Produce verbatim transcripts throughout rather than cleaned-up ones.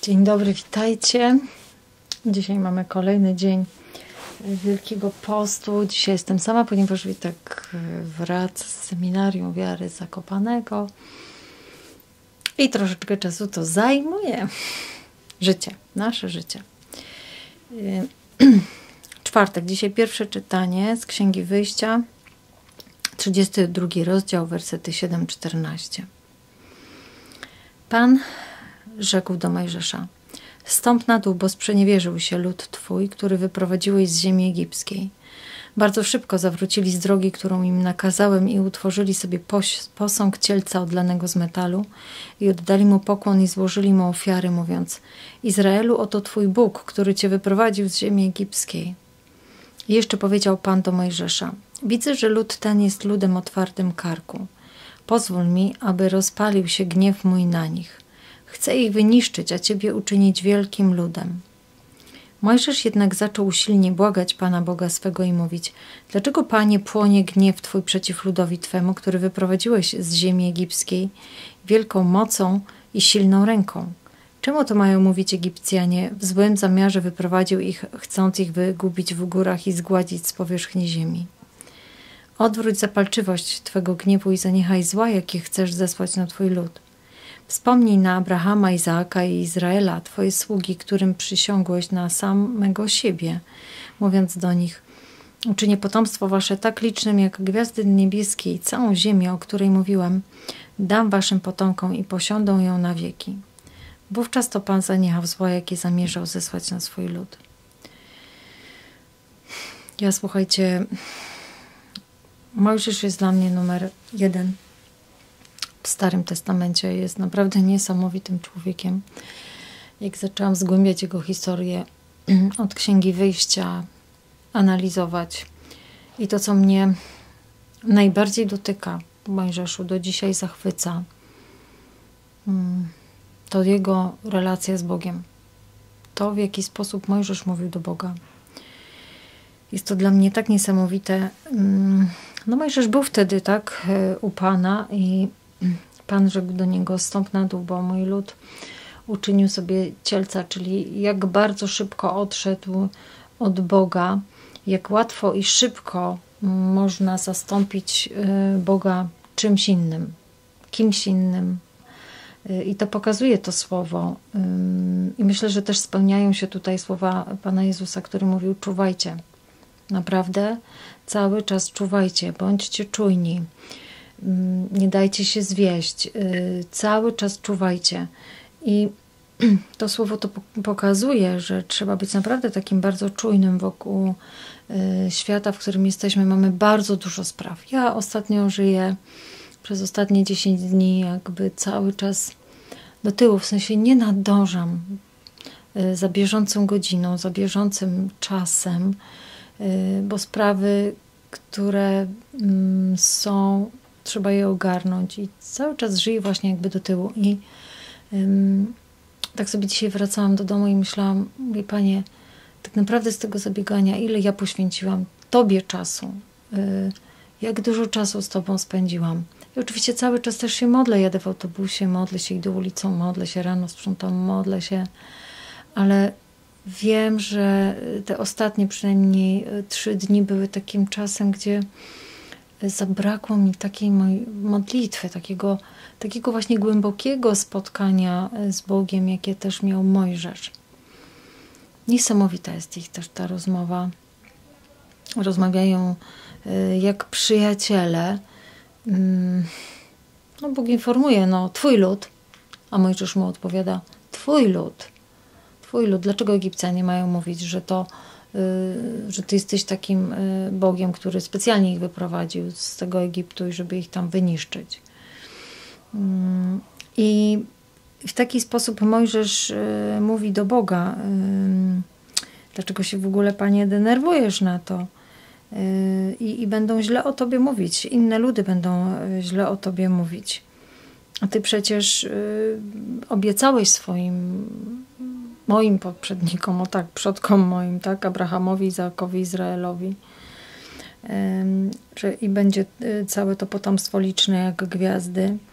Dzień dobry, witajcie. Dzisiaj mamy kolejny dzień Wielkiego Postu. Dzisiaj jestem sama, ponieważ Witek wraca z seminarium wiary Zakopanego i troszeczkę czasu to zajmuje. Życie, nasze życie. Czwartek, dzisiaj pierwsze czytanie z Księgi Wyjścia, trzydziesty drugi rozdział, wersety siedem czternaście. Pan rzekł do Mojżesza: stąp na dół, bo sprzeniewierzył się lud Twój, który wyprowadziłeś z ziemi egipskiej. Bardzo szybko zawrócili z drogi, którą im nakazałem, i utworzyli sobie posąg cielca odlanego z metalu i oddali mu pokłon i złożyli mu ofiary, mówiąc: Izraelu, oto Twój Bóg, który Cię wyprowadził z ziemi egipskiej. I jeszcze powiedział Pan do Mojżesza: widzę, że lud ten jest ludem o twardym karku. Pozwól mi, aby rozpalił się gniew mój na nich. Chcę ich wyniszczyć, a Ciebie uczynić wielkim ludem. Mojżesz jednak zaczął usilnie błagać Pana Boga swego i mówić: dlaczego, Panie, płonie gniew Twój przeciw ludowi Twemu, który wyprowadziłeś z ziemi egipskiej wielką mocą i silną ręką? Czemu to mają mówić Egipcjanie? W złym zamiarze wyprowadził ich, chcąc ich wygubić w górach i zgładzić z powierzchni ziemi. Odwróć zapalczywość Twego gniewu i zaniechaj zła, jakie chcesz zesłać na Twój lud. Wspomnij na Abrahama, Izaaka i Izraela, Twoje sługi, którym przysiągłeś na samego siebie, mówiąc do nich: uczynię potomstwo Wasze tak licznym jak gwiazdy niebieskie i całą ziemię, o której mówiłem, dam Waszym potomkom i posiądą ją na wieki. Wówczas to Pan zaniechał zła, jakie zamierzał zesłać na swój lud. Ja, słuchajcie, Mojżesz jest dla mnie numer jeden w Starym Testamencie. Jest naprawdę niesamowitym człowiekiem. Jak zaczęłam zgłębiać jego historię od Księgi Wyjścia, analizować, i to, co mnie najbardziej dotyka w Mojżeszu, do dzisiaj zachwyca, to jego relacja z Bogiem. To, w jaki sposób Mojżesz mówił do Boga. Jest to dla mnie tak niesamowite. No, Mojżesz był wtedy, tak, u Pana i Pan rzekł do niego: stąp na dół, bo mój lud uczynił sobie cielca, czyli jak bardzo szybko odszedł od Boga, jak łatwo i szybko można zastąpić Boga czymś innym, kimś innym. I to pokazuje to słowo. I myślę, że też spełniają się tutaj słowa Pana Jezusa, który mówił: czuwajcie. Naprawdę cały czas czuwajcie, bądźcie czujni. Nie dajcie się zwieść. Cały czas czuwajcie. I to słowo to pokazuje, że trzeba być naprawdę takim bardzo czujnym wokół świata, w którym jesteśmy. Mamy bardzo dużo spraw. Ja ostatnio żyję przez ostatnie dziesięć dni jakby cały czas do tyłu, w sensie nie nadążam za bieżącą godziną, za bieżącym czasem, bo sprawy, które są, trzeba je ogarnąć i cały czas żyję właśnie jakby do tyłu. I um, tak sobie dzisiaj wracałam do domu i myślałam: mówię, Panie, tak naprawdę z tego zabiegania, ile ja poświęciłam Tobie czasu, y, jak dużo czasu z Tobą spędziłam. I oczywiście cały czas też się modlę, jadę w autobusie, modlę się, idę ulicą, modlę się, rano sprzątam, modlę się, ale wiem, że te ostatnie przynajmniej trzy dni były takim czasem, gdzie zabrakło mi takiej mojej modlitwy, takiego, takiego właśnie głębokiego spotkania z Bogiem, jakie też miał Mojżesz. Niesamowita jest ich też ta rozmowa. Rozmawiają jak przyjaciele. No, Bóg informuje: no, Twój lud, a Mojżesz mu odpowiada: Twój lud. Twój lud. Dlaczego Egipcjanie mają mówić, że to że Ty jesteś takim Bogiem, który specjalnie ich wyprowadził z tego Egiptu i żeby ich tam wyniszczyć? I w taki sposób Mojżesz mówi do Boga: dlaczego się w ogóle, Panie, denerwujesz na to? I, i będą źle o Tobie mówić. Inne ludy będą źle o Tobie mówić. A Ty przecież obiecałeś swoim moim poprzednikom, o tak, przodkom moim, tak, Abrahamowi, Izaakowi, Izraelowi, że i będzie całe to potomstwo liczne jak gwiazdy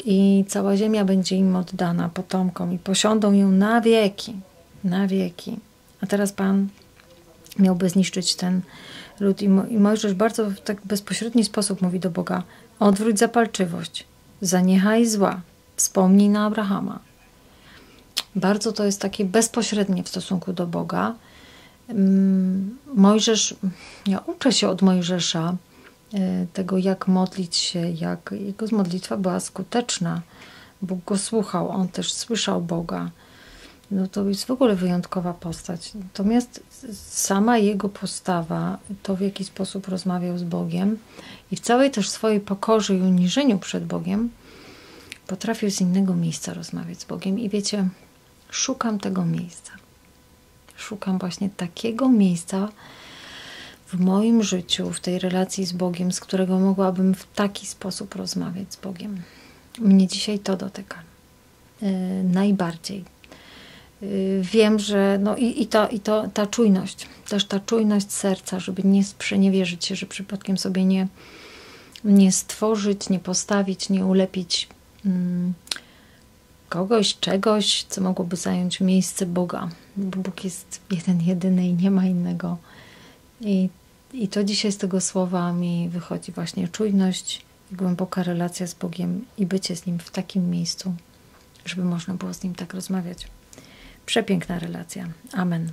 i cała ziemia będzie im oddana, potomkom, i posiądą ją na wieki, na wieki. A teraz Pan miałby zniszczyć ten lud. I, Mo i Mojżesz bardzo w tak bezpośredni sposób mówi do Boga: odwróć zapalczywość, zaniechaj zła, wspomnij na Abrahama. Bardzo to jest takie bezpośrednie w stosunku do Boga. Mojżesz, ja uczę się od Mojżesza tego, jak modlić się, jak jego modlitwa była skuteczna. Bóg go słuchał, on też słyszał Boga. No to jest w ogóle wyjątkowa postać. Natomiast sama jego postawa, to w jaki sposób rozmawiał z Bogiem i w całej też swojej pokorze i uniżeniu przed Bogiem potrafił z innego miejsca rozmawiać z Bogiem. I wiecie, szukam tego miejsca. Szukam właśnie takiego miejsca w moim życiu, w tej relacji z Bogiem, z którego mogłabym w taki sposób rozmawiać z Bogiem. Mnie dzisiaj to dotyka. Yy, najbardziej. Yy, wiem, że no i, i, to, i to ta czujność, też ta czujność serca, żeby nie sprzeniewierzyć się, że przypadkiem sobie nie, nie stworzyć, nie postawić, nie ulepić yy, kogoś, czegoś, co mogłoby zająć miejsce Boga. Bo Bóg jest jeden, jedyny i nie ma innego. I, I to dzisiaj z tego słowa mi wychodzi właśnie czujność, głęboka relacja z Bogiem i bycie z Nim w takim miejscu, żeby można było z Nim tak rozmawiać. Przepiękna relacja. Amen.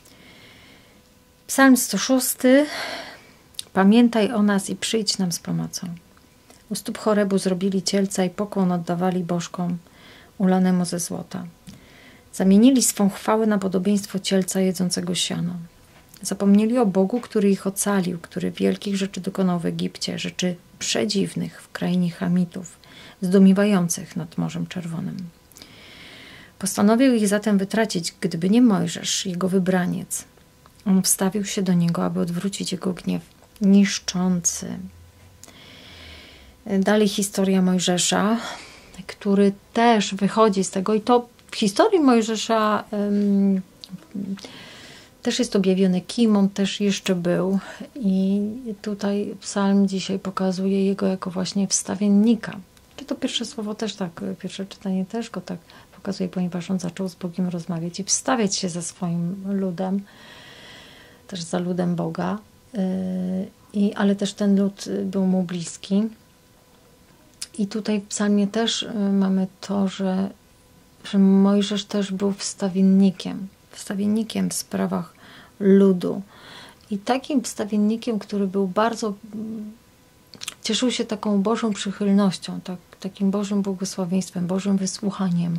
Psalm sto szósty. Pamiętaj o nas i przyjdź nam z pomocą. U stóp Chorebu zrobili cielca i pokłon oddawali bożkom ulanemu ze złota. Zamienili swą chwałę na podobieństwo cielca jedzącego siano. Zapomnieli o Bogu, który ich ocalił, który wielkich rzeczy dokonał w Egipcie, rzeczy przedziwnych w krainie Chamitów, zdumiewających nad Morzem Czerwonym. Postanowił ich zatem wytracić, gdyby nie Mojżesz, jego wybraniec. On wstawił się do niego, aby odwrócić jego gniew niszczący. Dalej historia Mojżesza, który też wychodzi z tego, i to w historii Mojżesza um, też jest objawione, kim on też jeszcze był. I tutaj psalm dzisiaj pokazuje jego jako właśnie wstawiennika. Czy to pierwsze słowo też tak, pierwsze czytanie też go tak pokazuje, ponieważ on zaczął z Bogiem rozmawiać i wstawiać się za swoim ludem, też za ludem Boga. I, ale też ten lud był mu bliski. I tutaj w psalmie też mamy to, że, że Mojżesz też był wstawiennikiem. Wstawiennikiem w sprawach ludu. I takim wstawiennikiem, który był bardzo, cieszył się taką Bożą przychylnością, tak, takim Bożym błogosławieństwem, Bożym wysłuchaniem.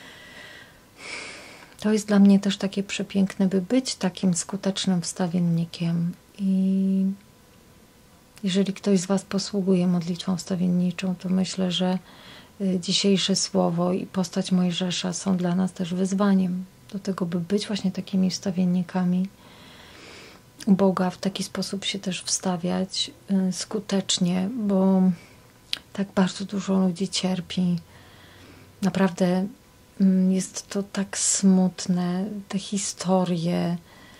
To jest dla mnie też takie przepiękne, by być takim skutecznym wstawiennikiem. I jeżeli ktoś z Was posługuje modlitwą wstawienniczą, to myślę, że dzisiejsze słowo i postać Mojżesza są dla nas też wyzwaniem do tego, by być właśnie takimi wstawiennikami Boga, w taki sposób się też wstawiać skutecznie, bo tak bardzo dużo ludzi cierpi. Naprawdę jest to tak smutne, te historie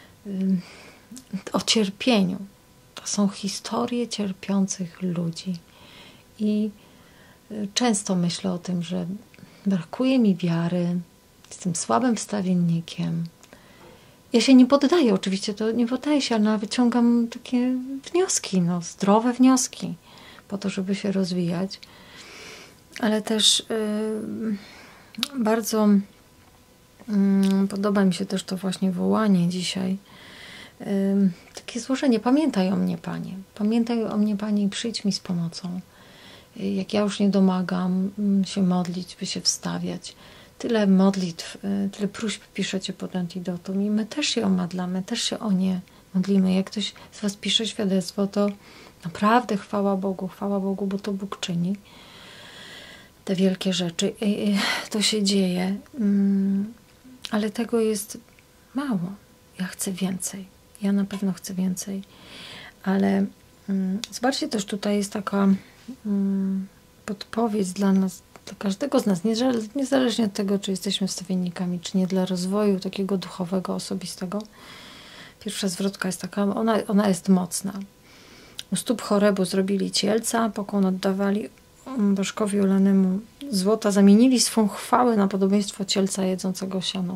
o cierpieniu. To są historie cierpiących ludzi. I często myślę o tym, że brakuje mi wiary, jestem słabym wstawiennikiem. Ja się nie poddaję, oczywiście to nie poddaję się, ale wyciągam takie wnioski, no, zdrowe wnioski po to, żeby się rozwijać. Ale też yy, bardzo yy, podoba mi się też to właśnie wołanie dzisiaj. Yy, takie złożenie, pamiętaj o mnie, Panie. Pamiętaj o mnie, Panie, i przyjdź mi z pomocą. Yy, jak ja już nie domagam yy, się modlić, by się wstawiać. Tyle modlitw, tyle próśb piszecie pod Antidotum i my też się omadlamy, też się o nie modlimy. Jak ktoś z Was pisze świadectwo, to naprawdę chwała Bogu, chwała Bogu, bo to Bóg czyni te wielkie rzeczy. I to się dzieje, ale tego jest mało. Ja chcę więcej. Ja na pewno chcę więcej. Ale zobaczcie, też tutaj jest taka podpowiedź dla nas, dla każdego z nas, niezależnie od tego, czy jesteśmy wstawiennikami, czy nie, dla rozwoju takiego duchowego, osobistego. Pierwsza zwrotka jest taka, ona, ona jest mocna. U stóp Chorebu zrobili cielca, pokłon oddawali bożkowi ulanemu złota zamienili swą chwałę na podobieństwo cielca jedzącego siano.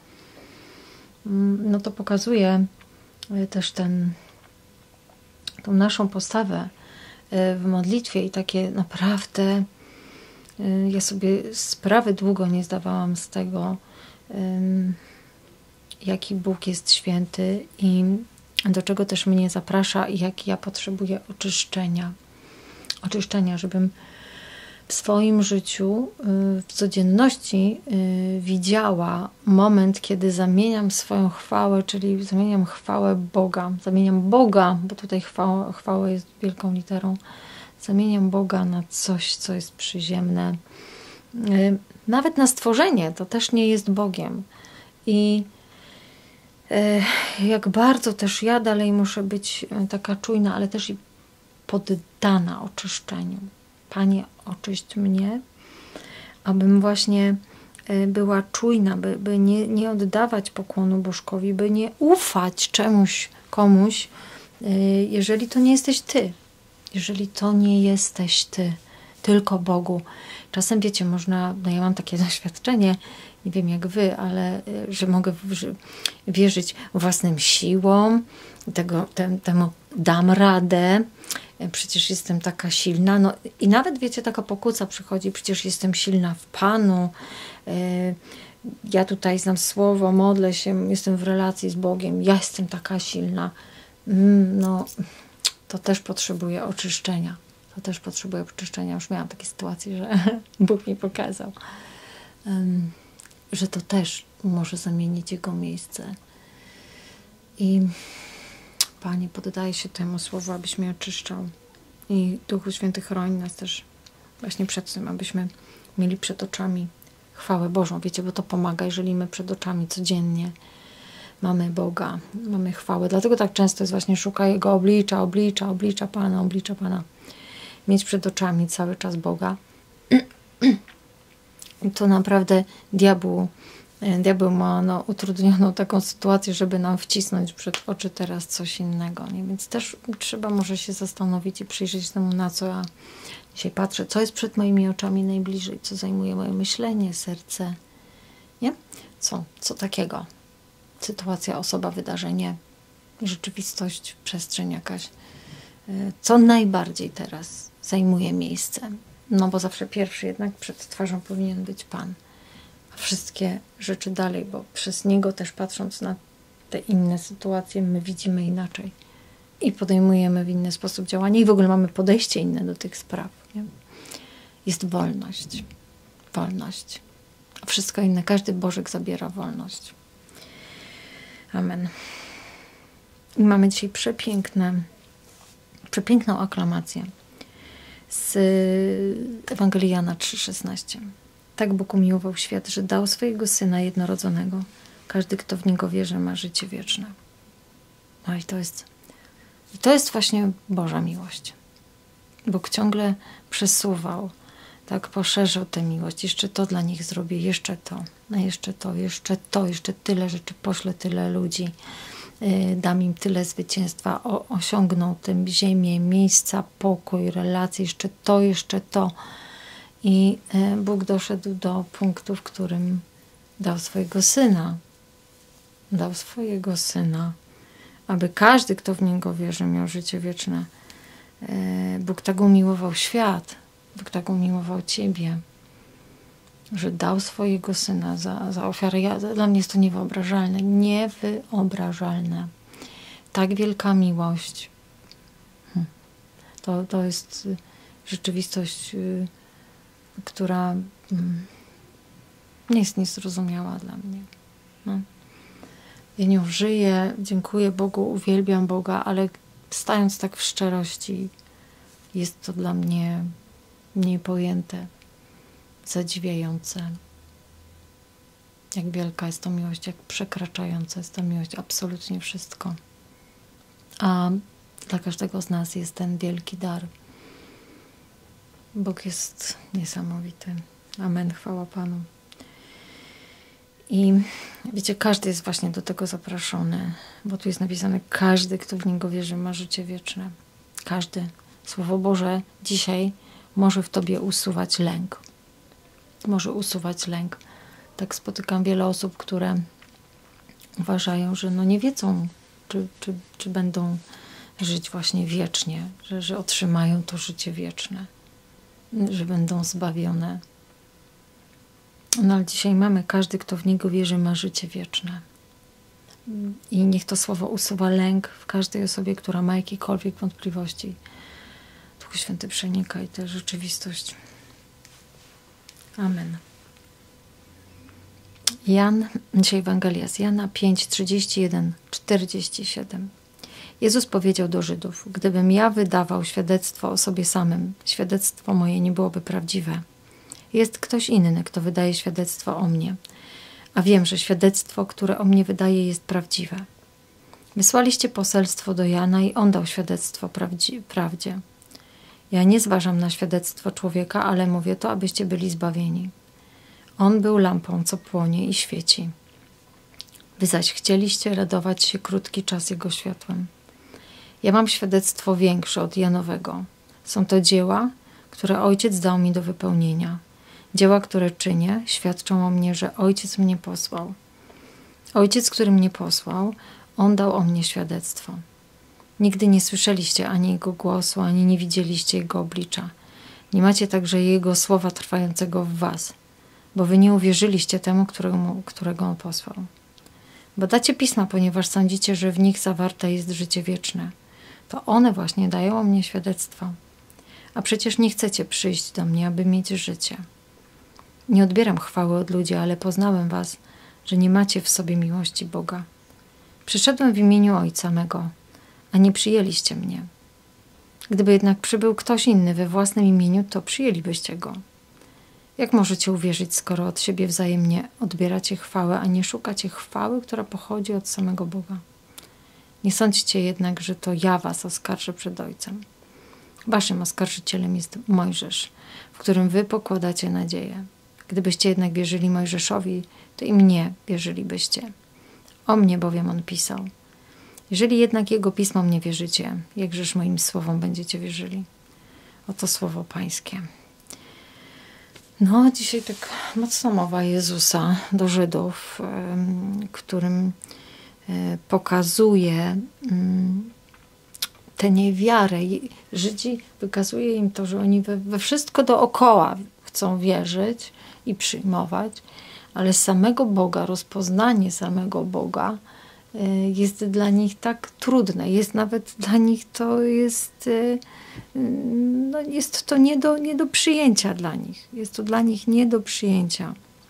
No to pokazuje też ten, tą naszą postawę w modlitwie i takie naprawdę ja sobie sprawy długo nie zdawałam z tego, jaki Bóg jest święty i do czego też mnie zaprasza i jak ja potrzebuję oczyszczenia. Oczyszczenia, żebym w swoim życiu, w codzienności widziała moment, kiedy zamieniam swoją chwałę, czyli zamieniam chwałę Boga, zamieniam Boga, bo tutaj chwała, chwała jest wielką literą, zamieniam Boga na coś, co jest przyziemne. Nawet na stworzenie, to też nie jest Bogiem. I jak bardzo też ja dalej muszę być taka czujna, ale też i poddana oczyszczeniu. Panie, oczyść mnie, abym właśnie była czujna, by, by nie, nie oddawać pokłonu bożkowi, by nie ufać czemuś, komuś, jeżeli to nie jesteś Ty. Jeżeli to nie jesteś Ty, tylko Bogu. Czasem, wiecie, można, no ja mam takie doświadczenie, nie wiem jak Wy, ale że mogę wierzyć własnym siłom, tego, tem, temu dam radę, przecież jestem taka silna. No i nawet, wiecie, taka pokusa przychodzi, przecież jestem silna w Panu, ja tutaj znam słowo, modlę się, jestem w relacji z Bogiem, ja jestem taka silna. No, to też potrzebuje oczyszczenia. To też potrzebuje oczyszczenia. Już miałam takie sytuacje, że Bóg mi pokazał, że to też może zamienić Jego miejsce. I Panie, poddaję się temu słowu, abyś mnie oczyszczał. I Duchu Święty chroni nas też właśnie przed tym, abyśmy mieli przed oczami chwałę Bożą. Wiecie, bo to pomaga, jeżeli my przed oczami codziennie mamy Boga, mamy chwałę. Dlatego tak często jest właśnie szukaj Jego oblicza, oblicza, oblicza Pana, oblicza Pana. Mieć przed oczami cały czas Boga. To naprawdę diabłu, diabeł ma no, utrudnioną taką sytuację, żeby nam wcisnąć przed oczy teraz coś innego. Nie? Więc też trzeba może się zastanowić i przyjrzeć temu, na co ja dzisiaj patrzę, co jest przed moimi oczami najbliżej, co zajmuje moje myślenie, serce. Nie? Co? Co takiego? Sytuacja, osoba, wydarzenie, rzeczywistość, przestrzeń jakaś. Co najbardziej teraz zajmuje miejsce? No bo zawsze pierwszy jednak przed twarzą powinien być Pan. A wszystkie rzeczy dalej, bo przez Niego też patrząc na te inne sytuacje, my widzimy inaczej. I podejmujemy w inny sposób działanie i w ogóle mamy podejście inne do tych spraw. Nie? Jest wolność. Wolność. A wszystko inne, każdy Bożek zabiera wolność. Amen. I mamy dzisiaj przepiękne, przepiękną aklamację z Ewangelii Jana trzy szesnaście. Tak Bóg umiłował świat, że dał swojego Syna jednorodzonego. Każdy, kto w Niego wierzy, ma życie wieczne. No i to jest, i to jest właśnie Boża miłość. Bóg ciągle przesuwał, tak poszerzał tę miłość. Jeszcze to dla nich zrobię, jeszcze to, no jeszcze to, jeszcze to, jeszcze tyle rzeczy, poślę tyle ludzi, yy, dam im tyle zwycięstwa, o, osiągną tę ziemię, miejsca, pokój, relacje, jeszcze to, jeszcze to. I yy, Bóg doszedł do punktu, w którym dał swojego Syna. Dał swojego Syna, aby każdy, kto w Niego wierzy, miał życie wieczne. Yy, Bóg tak umiłował świat, Bóg tak umiłował Ciebie, że dał swojego Syna za, za ofiarę. Ja, dla mnie jest to niewyobrażalne. Niewyobrażalne. Tak wielka miłość. Hm. To, to jest rzeczywistość, yy, która yy, nie jest niezrozumiała dla mnie. No. Ja nią żyję, dziękuję Bogu, uwielbiam Boga, ale stając tak w szczerości, jest to dla mnie niepojęte, zadziwiające. Jak wielka jest to miłość, jak przekraczająca jest to miłość, absolutnie wszystko. A dla każdego z nas jest ten wielki dar. Bóg jest niesamowity. Amen, chwała Panu. I wiecie, każdy jest właśnie do tego zaproszony, bo tu jest napisane, każdy, kto w Niego wierzy, ma życie wieczne. Każdy. Słowo Boże dzisiaj może w tobie usuwać lęk. Może usuwać lęk. Tak spotykam wiele osób, które uważają, że no nie wiedzą, czy, czy, czy będą żyć właśnie wiecznie, że, że otrzymają to życie wieczne, że będą zbawione. No ale dzisiaj mamy, każdy, kto w Niego wierzy, ma życie wieczne. I niech to słowo usuwa lęk w każdej osobie, która ma jakiekolwiek wątpliwości. Duchu Święty, przenikaj tę rzeczywistość. Amen. Jan, dzisiaj Ewangelia z Jana pięć, trzydzieści jeden, czterdzieści siedem. Jezus powiedział do Żydów: gdybym ja wydawał świadectwo o sobie samym, świadectwo moje nie byłoby prawdziwe. Jest ktoś inny, kto wydaje świadectwo o mnie, a wiem, że świadectwo, które o mnie wydaje, jest prawdziwe. Wysłaliście poselstwo do Jana i on dał świadectwo prawdzi- prawdzie. Ja nie zważam na świadectwo człowieka, ale mówię to, abyście byli zbawieni. On był lampą, co płonie i świeci. Wy zaś chcieliście radować się krótki czas jego światłem. Ja mam świadectwo większe od Janowego. Są to dzieła, które Ojciec dał mi do wypełnienia. Dzieła, które czynię, świadczą o mnie, że Ojciec mnie posłał. Ojciec, który mnie posłał, On dał o mnie świadectwo. Nigdy nie słyszeliście ani Jego głosu, ani nie widzieliście Jego oblicza. Nie macie także Jego słowa trwającego w was, bo wy nie uwierzyliście temu, któremu, którego On posłał. Badacie pisma, ponieważ sądzicie, że w nich zawarte jest życie wieczne. To one właśnie dają o mnie świadectwo. A przecież nie chcecie przyjść do mnie, aby mieć życie. Nie odbieram chwały od ludzi, ale poznałem was, że nie macie w sobie miłości Boga. Przyszedłem w imieniu Ojca mego, a nie przyjęliście mnie. Gdyby jednak przybył ktoś inny we własnym imieniu, to przyjęlibyście go. Jak możecie uwierzyć, skoro od siebie wzajemnie odbieracie chwałę, a nie szukacie chwały, która pochodzi od samego Boga? Nie sądźcie jednak, że to ja was oskarżę przed Ojcem. Waszym oskarżycielem jest Mojżesz, w którym wy pokładacie nadzieję. Gdybyście jednak wierzyli Mojżeszowi, to i mnie wierzylibyście. O mnie bowiem on pisał. Jeżeli jednak jego pismom nie wierzycie, jakżeż moim słowom będziecie wierzyli? Oto słowo Pańskie. No, dzisiaj tak mocno mowa Jezusa do Żydów, którym pokazuje tę niewiarę. Żydzi wykazuje im to, że oni we, we wszystko dookoła chcą wierzyć i przyjmować, ale samego Boga, rozpoznanie samego Boga jest dla nich tak trudne. Jest nawet dla nich to jest, no jest to nie do, nie do przyjęcia dla nich. Jest to dla nich nie do przyjęcia.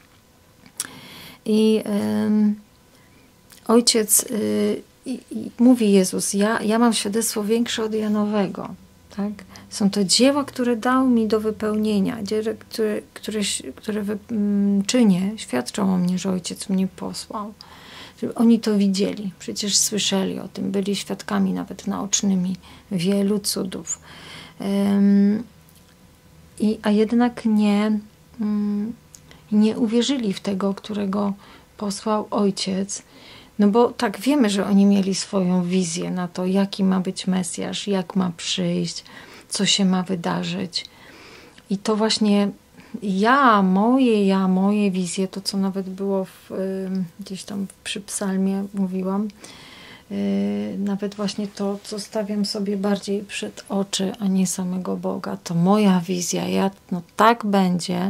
I um, Ojciec, y, i, i mówi Jezus, ja, ja mam świadectwo większe od Janowego. Tak? Są to dzieła, które dał mi do wypełnienia, dzieła, które, które, które wy, m, czynię, świadczą o mnie, że Ojciec mnie posłał. Żeby oni to widzieli, przecież słyszeli o tym, byli świadkami nawet naocznymi wielu cudów. Um, i, a jednak nie, um, nie uwierzyli w tego, którego posłał Ojciec. No bo tak, wiemy, że oni mieli swoją wizję na to, jaki ma być Mesjasz, jak ma przyjść, co się ma wydarzyć. I to właśnie ja, moje ja, moje wizje, to co nawet było w, gdzieś tam przy psalmie mówiłam, nawet właśnie to, co stawiam sobie bardziej przed oczy, a nie samego Boga, to moja wizja, ja, no tak będzie,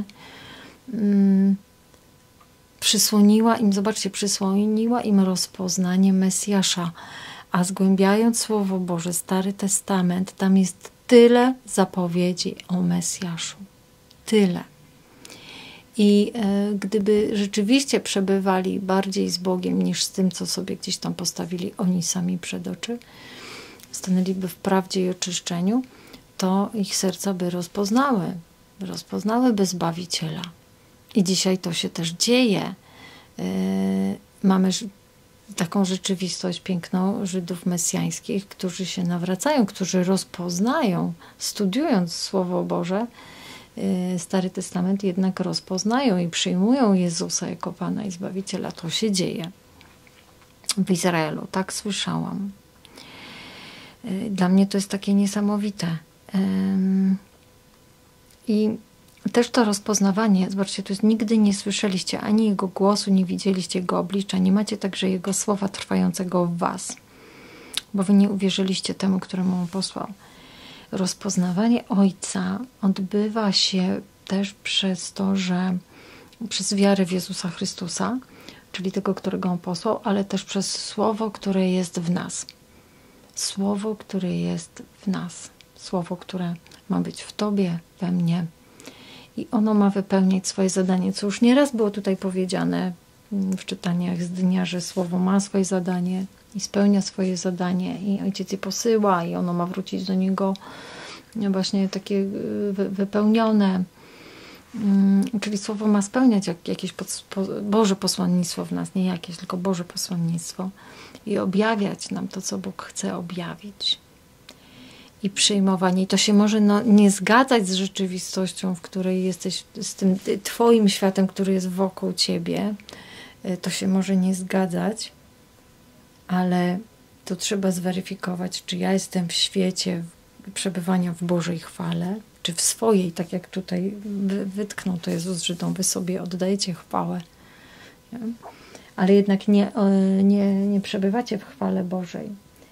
przysłoniła im, zobaczcie, przysłoniła im rozpoznanie Mesjasza, a zgłębiając Słowo Boże, Stary Testament, tam jest tyle zapowiedzi o Mesjaszu. Tyle. I e, gdyby rzeczywiście przebywali bardziej z Bogiem niż z tym, co sobie gdzieś tam postawili oni sami przed oczy, stanęliby w prawdzie i oczyszczeniu, to ich serca by rozpoznały, rozpoznałyby Zbawiciela. I dzisiaj to się też dzieje. Yy, mamy taką rzeczywistość piękną Żydów mesjańskich, którzy się nawracają, którzy rozpoznają, studiując Słowo Boże, yy, Stary Testament, jednak rozpoznają i przyjmują Jezusa jako Pana i Zbawiciela. To się dzieje w Izraelu. Tak słyszałam. Yy, dla mnie to jest takie niesamowite. Yy, I też to rozpoznawanie, zobaczcie, to jest nigdy nie słyszeliście ani Jego głosu, nie widzieliście Jego oblicza, nie macie także Jego słowa trwającego w was, bo wy nie uwierzyliście temu, któremu On posłał. Rozpoznawanie Ojca odbywa się też przez to, że przez wiarę w Jezusa Chrystusa, czyli tego, którego On posłał, ale też przez Słowo, które jest w nas. Słowo, które jest w nas. Słowo, które ma być w Tobie, we mnie. I ono ma wypełniać swoje zadanie, co już nieraz było tutaj powiedziane w czytaniach z dnia, że Słowo ma swoje zadanie i spełnia swoje zadanie i Ojciec je posyła i ono ma wrócić do Niego właśnie takie wypełnione. Czyli Słowo ma spełniać jakieś Boże posłannictwo w nas, nie jakieś, tylko Boże posłannictwo i objawiać nam to, co Bóg chce objawić. I przyjmowanie. I to się może no, nie zgadzać z rzeczywistością, w której jesteś, z tym Twoim światem, który jest wokół Ciebie. To się może nie zgadzać, ale to trzeba zweryfikować, czy ja jestem w świecie przebywania w Bożej chwale, czy w swojej, tak jak tutaj wytknął to Jezus Żydom, wy sobie oddajecie chwałę. Nie? Ale jednak nie, nie, nie przebywacie w chwale Bożej.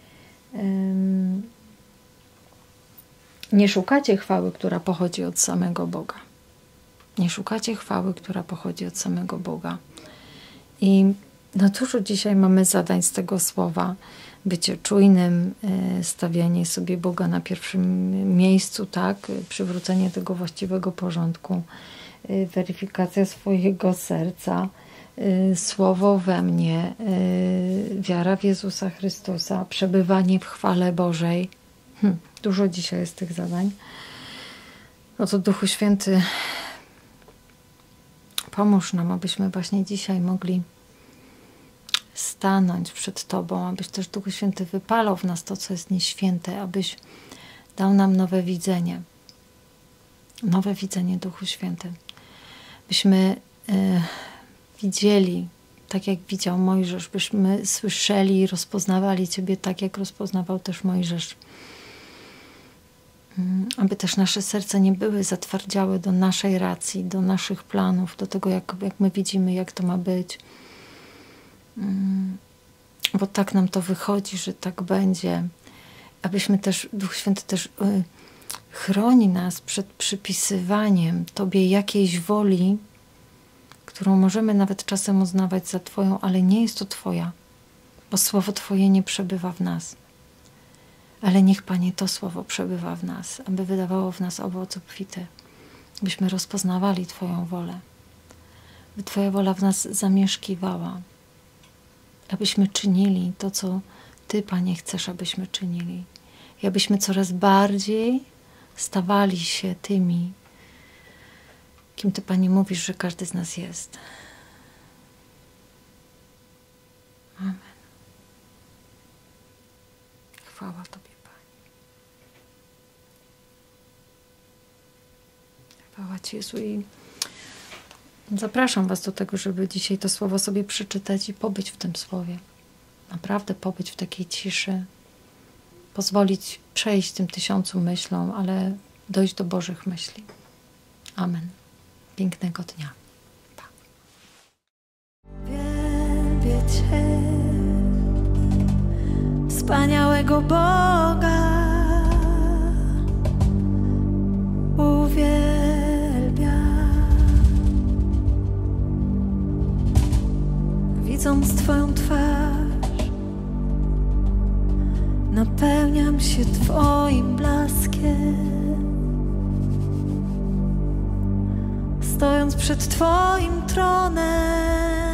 Nie szukacie chwały, która pochodzi od samego Boga. Nie szukacie chwały, która pochodzi od samego Boga. I no dużo dzisiaj mamy zadań z tego słowa. Bycie czujnym, stawianie sobie Boga na pierwszym miejscu, tak? Przywrócenie tego właściwego porządku, weryfikacja swojego serca, Słowo we mnie, wiara w Jezusa Chrystusa, przebywanie w chwale Bożej. Hm, dużo dzisiaj jest tych zadań. No to Duchu Święty, pomóż nam, abyśmy właśnie dzisiaj mogli stanąć przed Tobą, abyś też, Duchu Święty, wypalał w nas to, co jest nieświęte, abyś dał nam nowe widzenie. Nowe widzenie, Duchu Święty. Byśmy y, widzieli, tak jak widział Mojżesz, byśmy słyszeli i rozpoznawali Ciebie tak, jak rozpoznawał też Mojżesz. Aby też nasze serca nie były zatwardziałe do naszej racji, do naszych planów, do tego, jak, jak my widzimy, jak to ma być. Bo tak nam to wychodzi, że tak będzie. Abyśmy też, Duch Święty też y, chroni nas przed przypisywaniem Tobie jakiejś woli, którą możemy nawet czasem uznawać za Twoją, ale nie jest to Twoja, bo Słowo Twoje nie przebywa w nas. Ale niech, Panie, to Słowo przebywa w nas, aby wydawało w nas owoc obfity, byśmy rozpoznawali Twoją wolę, by Twoja wola w nas zamieszkiwała, abyśmy czynili to, co Ty, Panie, chcesz, abyśmy czynili. I abyśmy coraz bardziej stawali się tymi, kim Ty, Panie, mówisz, że każdy z nas jest. Amen. Chwała Tobie, Panie. Chwała Ci, Jezu. I zapraszam Was do tego, żeby dzisiaj to słowo sobie przeczytać i pobyć w tym słowie. Naprawdę pobyć w takiej ciszy. Pozwolić przejść tym tysiącu myślom, ale dojść do Bożych myśli. Amen. Pięknego dnia. Pa. Wielbię Cię, wspaniałego Boga. Widząc Twoją twarz, napełniam się Twoim blaskiem. Stojąc przed Twoim tronem,